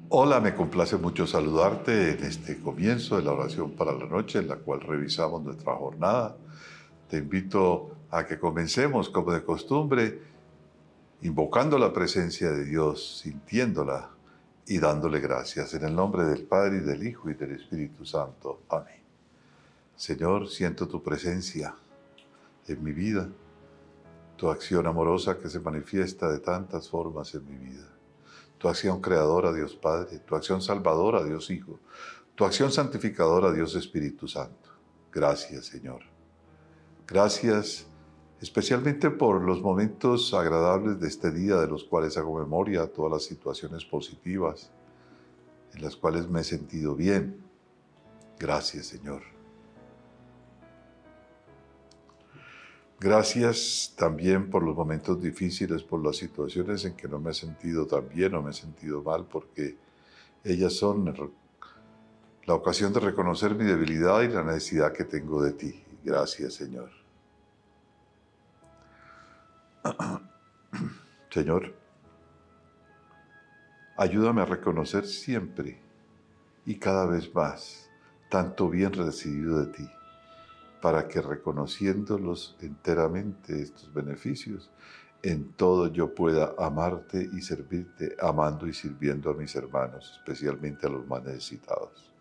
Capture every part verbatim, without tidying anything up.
Hola, me complace mucho saludarte en este comienzo de la oración para la noche, en la cual revisamos nuestra jornada. Te invito a que comencemos, como de costumbre, invocando la presencia de Dios, sintiéndola y dándole gracias. En el nombre del Padre, y del Hijo, y del Espíritu Santo. Amén. Señor, siento tu presencia en mi vida, tu acción amorosa que se manifiesta de tantas formas en mi vida. Tu acción creadora, Dios Padre, tu acción salvadora, Dios Hijo, tu acción santificadora, Dios Espíritu Santo. Gracias, Señor. Gracias especialmente por los momentos agradables de este día, de los cuales hago memoria, todas las situaciones positivas en las cuales me he sentido bien. Gracias, Señor. Gracias también por los momentos difíciles, por las situaciones en que no me he sentido tan bien o me he sentido mal, porque ellas son la ocasión de reconocer mi debilidad y la necesidad que tengo de ti. Gracias, Señor. Señor, ayúdame a reconocer siempre y cada vez más tanto bien recibido de ti, para que reconociéndolos enteramente estos beneficios, en todo yo pueda amarte y servirte, amando y sirviendo a mis hermanos, especialmente a los más necesitados.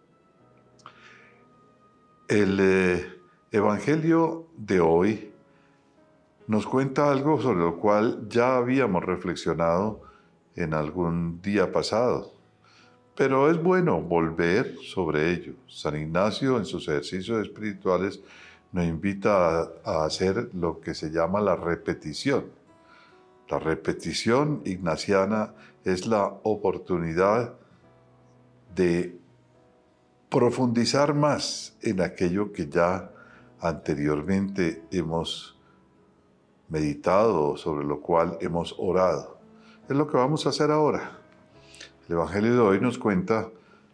El eh, Evangelio de hoy nos cuenta algo sobre lo cual ya habíamos reflexionado en algún día pasado, pero es bueno volver sobre ello. San Ignacio, en sus ejercicios espirituales, nos invita a, a hacer lo que se llama la repetición. La repetición ignaciana es la oportunidad de profundizar más en aquello que ya anteriormente hemos meditado, sobre lo cual hemos orado. Es lo que vamos a hacer ahora. El Evangelio de hoy nos cuenta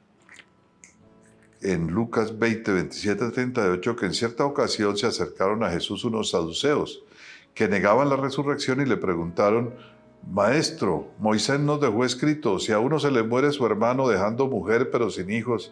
en Lucas veinte, veintisiete a treinta y ocho, que en cierta ocasión se acercaron a Jesús unos saduceos que negaban la resurrección y le preguntaron: Maestro, Moisés nos dejó escrito, si a uno se le muere su hermano dejando mujer pero sin hijos,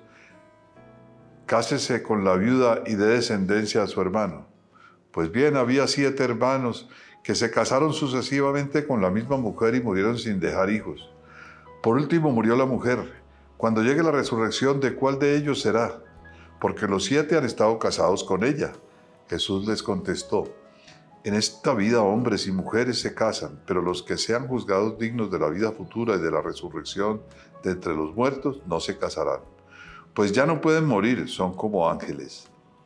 cásese con la viuda y dé descendencia a su hermano. Pues bien, había siete hermanos que se casaron sucesivamente con la misma mujer y murieron sin dejar hijos. Por último murió la mujer. Cuando llegue la resurrección, ¿de cuál de ellos será? Porque los siete han estado casados con ella. Jesús les contestó: En esta vida hombres y mujeres se casan, pero los que sean juzgados dignos de la vida futura y de la resurrección de entre los muertos no se casarán, pues ya no pueden morir, son como ángeles.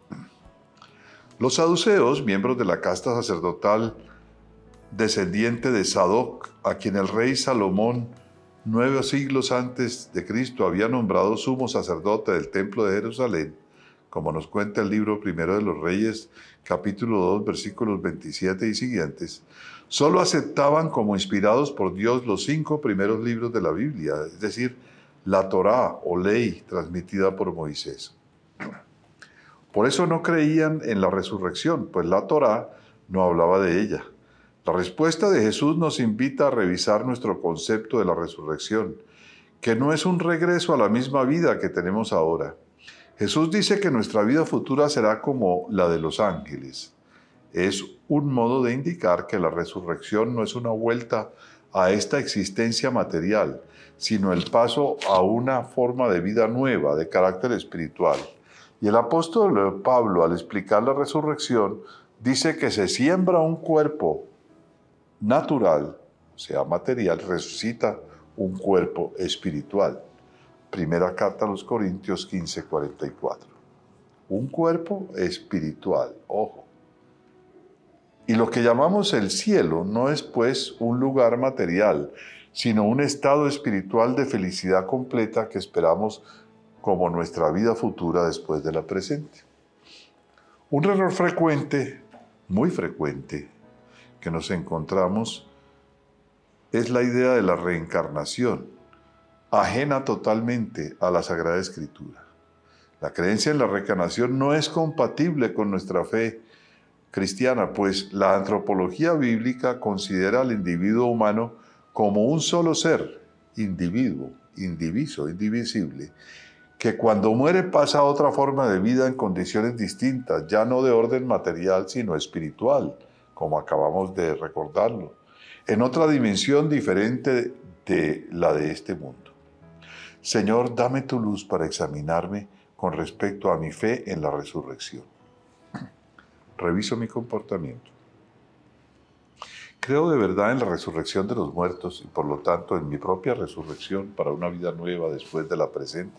Los saduceos, miembros de la casta sacerdotal descendiente de Sadoc, a quien el rey Salomón, nueve siglos antes de Cristo, había nombrado sumo sacerdote del templo de Jerusalén, como nos cuenta el libro Primero de los Reyes, capítulo dos, versículos veintisiete y siguientes, solo aceptaban como inspirados por Dios los cinco primeros libros de la Biblia, es decir, la Torá o ley transmitida por Moisés. Por eso no creían en la resurrección, pues la Torá no hablaba de ella. La respuesta de Jesús nos invita a revisar nuestro concepto de la resurrección, que no es un regreso a la misma vida que tenemos ahora. Jesús dice que nuestra vida futura será como la de los ángeles. Es un modo de indicar que la resurrección no es una vuelta a esta existencia material, sino el paso a una forma de vida nueva, de carácter espiritual. Y el apóstol Pablo, al explicar la resurrección, dice que se siembra un cuerpo natural, o sea, material, resucita un cuerpo espiritual. Primera carta a los Corintios quince, cuarenta y cuatro. Un cuerpo espiritual, ojo. Y lo que llamamos el cielo no es pues un lugar material, sino un estado espiritual de felicidad completa que esperamos como nuestra vida futura después de la presente. Un error frecuente, muy frecuente, que nos encontramos es la idea de la reencarnación, ajena totalmente a la Sagrada Escritura. La creencia en la reencarnación no es compatible con nuestra fe cristiana, pues la antropología bíblica considera al individuo humano como un solo ser, individuo, indiviso, indivisible, que cuando muere pasa a otra forma de vida en condiciones distintas, ya no de orden material, sino espiritual, como acabamos de recordarlo, en otra dimensión diferente de la de este mundo. Señor, dame tu luz para examinarme con respecto a mi fe en la resurrección. Reviso mi comportamiento. Creo de verdad en la resurrección de los muertos y por lo tanto en mi propia resurrección para una vida nueva después de la presente.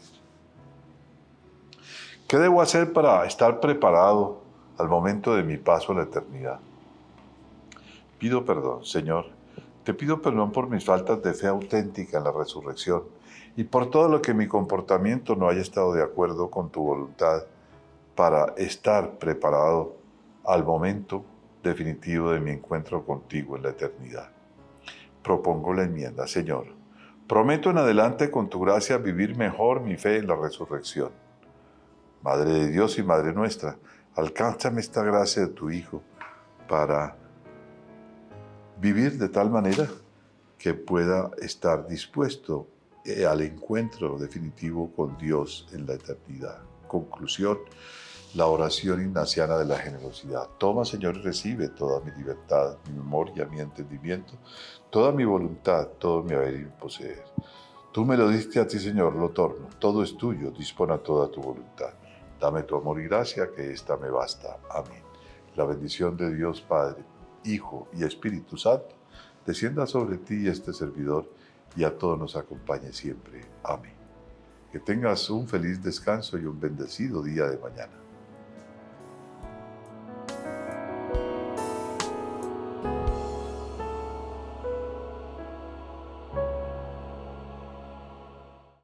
¿Qué debo hacer para estar preparado al momento de mi paso a la eternidad? Pido perdón, Señor. Te pido perdón por mis faltas de fe auténtica en la resurrección y por todo lo que mi comportamiento no haya estado de acuerdo con tu voluntad para estar preparado al momento definitivo de mi encuentro contigo en la eternidad. Propongo la enmienda, Señor. Prometo en adelante con tu gracia vivir mejor mi fe en la resurrección. Madre de Dios y Madre nuestra, alcánzame esta gracia de tu Hijo para vivir de tal manera que pueda estar dispuesto al encuentro definitivo con Dios en la eternidad. Conclusión, la oración ignaciana de la generosidad. Toma, Señor, y recibe toda mi libertad, mi memoria, mi entendimiento, toda mi voluntad, todo mi haber y mi poseer. Tú me lo diste a ti, Señor, lo torno. Todo es tuyo, dispona toda tu voluntad. Dame tu amor y gracia, que ésta me basta. Amén. La bendición de Dios Padre, Hijo y Espíritu Santo descienda sobre ti y este servidor y a todos nos acompañe siempre. Amén. Que tengas un feliz descanso y un bendecido día de mañana.